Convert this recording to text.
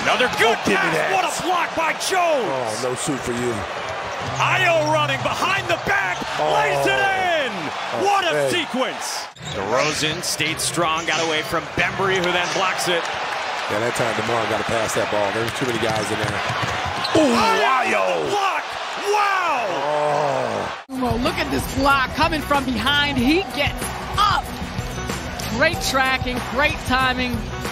Another good pass. What a block by Jones. Oh, no suit for you. Io running behind the back, lays it in. What a sequence. DeRozan stayed strong, got away from Bembry, who then blocks it. Yeah, that time DeMar got to pass that ball. There's too many guys in there. Ooh, Io block. Wow. Well, look at this block coming from behind. He gets up. Great tracking, great timing.